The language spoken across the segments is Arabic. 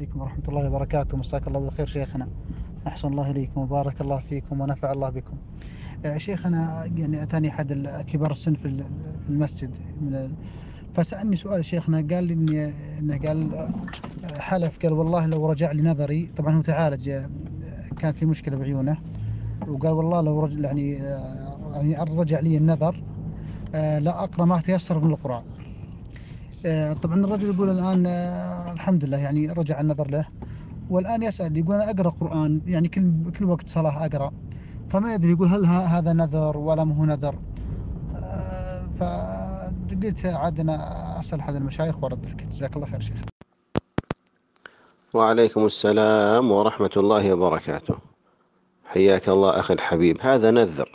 عليكم ورحمة الله وبركاته. مساك الله بالخير شيخنا. أحسن الله إليكم وبارك الله فيكم ونفع الله بكم. شيخنا، يعني أتاني أحد كبار السن في المسجد فسألني سؤال شيخنا. قال لي إنه قال حلف، قال والله لو رجع لي نظري. طبعا هو تعالج، كان في مشكلة بعيونه، وقال والله لو رجع يعني رجع لي النظر لا أقرأ ما تيسر من القرآن. طبعا الرجل يقول الآن الحمد لله يعني رجع النظر له، والآن يسأل يقول أنا أقرأ قرآن، يعني كل وقت صلاة أقرأ، فما يدري يقول هل هذا نذر ولا ما هو نذر. فقلت عاد أنا أسأل أحد المشايخ وأرد لك. جزاك الله خير شيخ. وعليكم السلام ورحمة الله وبركاته. حياك الله أخي الحبيب. هذا نذر،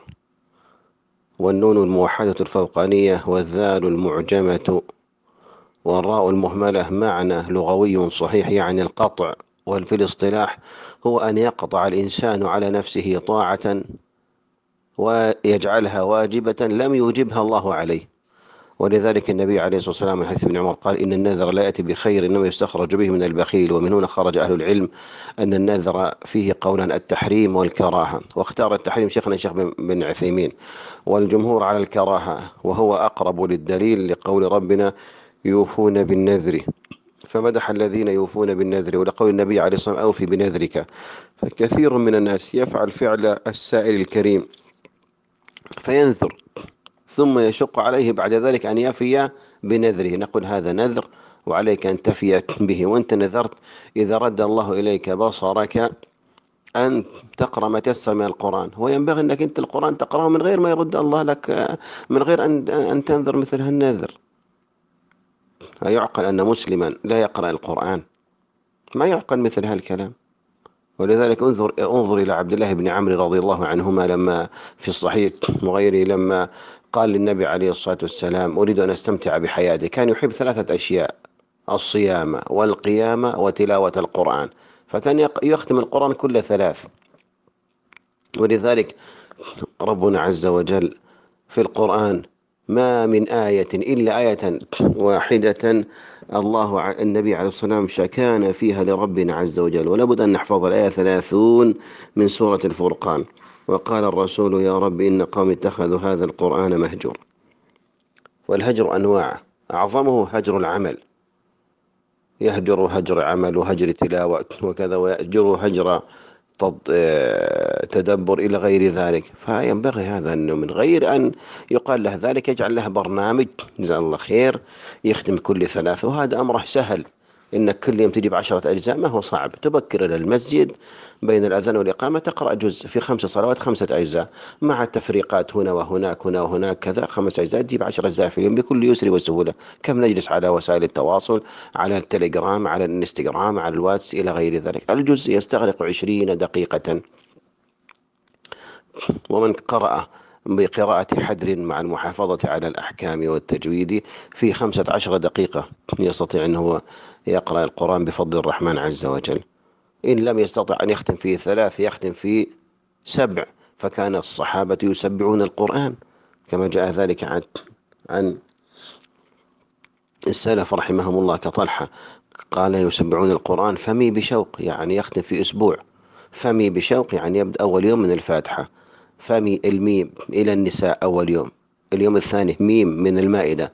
والنون الموحدة الفوقانية والذال المعجمة والراء المهملة معنى لغوي صحيح، يعني القطع. وفي الاصطلاح هو أن يقطع الإنسان على نفسه طاعة ويجعلها واجبة لم يوجبها الله عليه. ولذلك النبي عليه الصلاة والسلام من حديث ابن عمر قال إن النذر لا يأتي بخير إنما يستخرج به من البخيل. ومن هنا خرج أهل العلم أن النذر فيه قولا التحريم والكراهة، واختار التحريم شيخنا الشيخ بن عثيمين، والجمهور على الكراهة، وهو أقرب للدليل لقول ربنا يوفون بالنذر، فمدح الذين يوفون بالنذر. ولقول النبي عليه الصلاة والسلام أوفي بنذرك. فكثير من الناس يفعل فعل السائل الكريم فينذر ثم يشق عليه بعد ذلك أن يفي بنذره. نقول هذا نذر وعليك أن تفي به، وأنت نذرت إذا رد الله إليك بصرك أن تقرأ ما تيسر من القرآن، وينبغي أنك أنت القرآن تقرأه من غير ما يرد الله لك، من غير أن تنذر مثل هالنذر. لا يعقل أن مسلما لا يقرأ القرآن، ما يعقل مثل هالكلام. ولذلك انظر إلى عبد الله بن عمرو رضي الله عنهما لما في الصحيح وغيره، لما قال للنبي عليه الصلاة والسلام أريد أن أستمتع بحياتي، كان يحب ثلاثة أشياء: الصيام والقيام وتلاوة القرآن، فكان يختم القرآن كل ثلاث. ولذلك ربنا عز وجل في القرآن ما من آية إلا آية واحدة النبي عليه الصلاة والسلام شكانا فيها لربنا عز وجل. ولابد أن نحفظ الآية 30 من سورة الفرقان. وقال الرسول يا رب إن قوم اتخذوا هذا القرآن مهجور. والهجر أنواع، أعظمه هجر العمل، يهجر هجر عمل وهجر تلاوة وكذا، ويهجر هجر تدبر إلى غير ذلك. فينبغي هذا أنه من غير أن يقال له ذلك يجعل له برنامج جزاه الله خير يختم كل ثلاث، وهذا أمره سهل. إنك كل يوم تجيب 10 أجزاء ما هو صعب. تبكر إلى المسجد بين الأذان والإقامة تقرأ جزء في 5 صلوات 5 أجزاء، مع التفريقات هنا وهناك هنا وهناك كذا 5 أجزاء، تجيب 10 أجزاء في اليوم بكل يسر وسهولة. كم نجلس على وسائل التواصل، على التليجرام، على الانستغرام، على الواتس إلى غير ذلك. الجزء يستغرق 20 دقيقة. ومن قرأ بقراءة حدر مع المحافظة على الأحكام والتجويد في 15 دقيقة يستطيع أنه يقرأ القرآن بفضل الرحمن عز وجل. إن لم يستطع أن يختم فيه 3 يختم فيه 7. فكان الصحابة يسبعون القرآن كما جاء ذلك عن السلف رحمهم الله كطلحة، قال يسبعون القرآن فمي بشوق، يعني يختم في أسبوع. فمي بشوق يعني يبدأ أول يوم من الفاتحة، فمي الميم إلى النساء أول يوم، اليوم الثاني ميم من المائدة،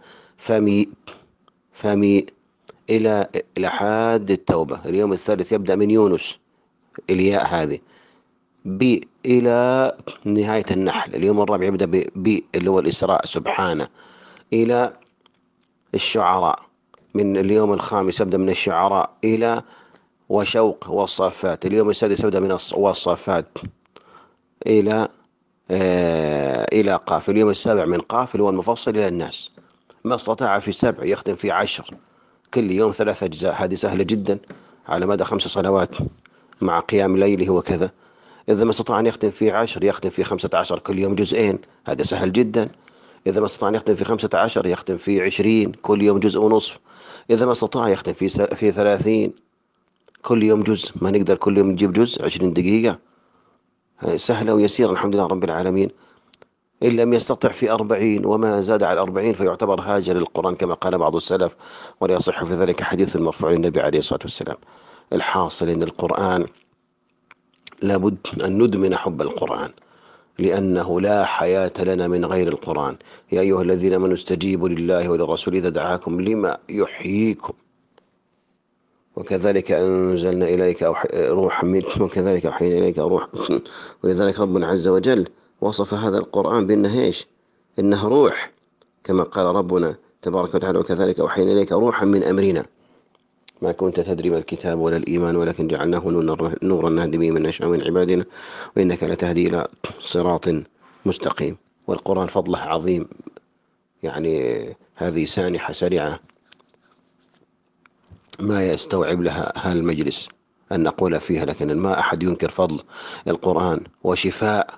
فمي إلى حاد التوبة، اليوم الثالث يبدأ من يونس الياء هذه، بي إلى نهاية النحل، اليوم الرابع يبدأ بي اللي هو الإسراء سبحانه، إلى الشعراء، من اليوم الخامس يبدأ من الشعراء إلى وشوق والصافات، اليوم السادس يبدأ من والصافات إلى إلى قاف، اليوم السابع من قاف اللي هو المفصل إلى الناس. ما استطاع في 7 يختم في 10، كل يوم 3 أجزاء. هذه سهلة جدا على مدى 5 صلوات مع قيام ليله وكذا. إذا ما استطاع أن يختم في 10 يختم في 15 كل يوم جزئين، هذا سهل جدا. إذا ما استطاع أن يختم في 15 يختم في 20 كل يوم جزء ونصف. إذا ما استطاع يختم في 30 كل يوم جزء. ما نقدر كل يوم نجيب جزء 20 دقيقة، سهلة ويسيرة الحمد لله رب العالمين. إن لم يستطع في 40 وما زاد على 40 فيعتبر هاجر للقرآن كما قال بعض السلف، ولا يصح في ذلك حديث المرفوع للنبي عليه الصلاة والسلام. الحاصل أن القرآن لابد أن ندمن حب القرآن، لأنه لا حياة لنا من غير القرآن. يا أيها الذين آمنوا استجيبوا لله وللرسول إذا دعاكم لما يحييكم، وكذلك أنزلنا إليك روحا منه، وكذلك أوحينا إليك روح. ولذلك ربنا عز وجل وصف هذا القرآن بأنه إيش؟ إنه روح، كما قال ربنا تبارك وتعالى: وكذلك أوحينا إليك روحا من أمرنا ما كنت تدري ما الكتاب ولا الإيمان ولكن جعلناه نورا نهدي به من نشاء من عبادنا وإنك لتهدي إلى صراط مستقيم. والقرآن فضله عظيم، يعني هذه سانحة سريعة ما يستوعب لها هالمجلس أن نقول فيها، لكن ما أحد ينكر فضل القرآن وشفاء.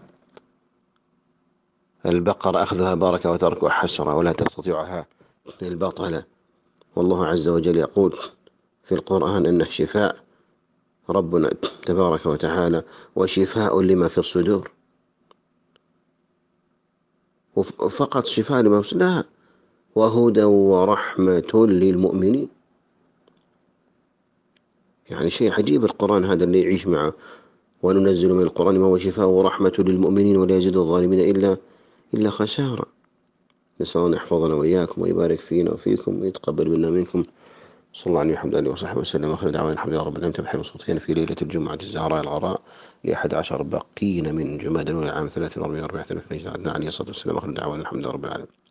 البقرة أخذها بارك وتركها حسرة ولا تستطيعها البطلة. والله عز وجل يقول في القرآن أنه شفاء، ربنا تبارك وتعالى، وشفاء لما في الصدور. فقط شفاء لما في الصدور؟ لا، وهدى ورحمة للمؤمنين. يعني شيء عجيب القرآن هذا اللي يعيش معه. وننزل من القرآن ما هو شفاء ورحمة للمؤمنين ولا يزيد الظالمين إلا خسارة. نسأل الله يحفظنا وإياكم ويبارك فينا وفيكم ويتقبل منا منكم. صلى الله عليه وحمد الله وصحبه وسلم. وآخر دعوانا الحمد لله رب العالمين. تبحر صوتين في ليلة الجمعة الزهراء الغراء ل11 بقين من جماد الأولى عام 43 عليه الصلاة والسلام. آخر دعوانا الحمد لله رب العالمين.